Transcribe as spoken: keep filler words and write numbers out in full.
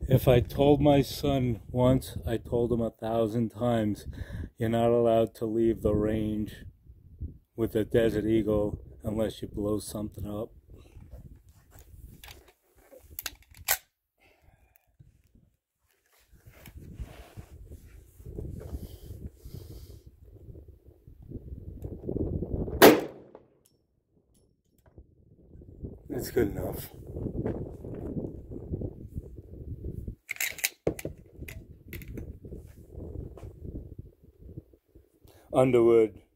If I told my son once, I told him a thousand times, you're not allowed to leave the range with a Desert Eagle unless you blow something up. That's good enough. Underwood.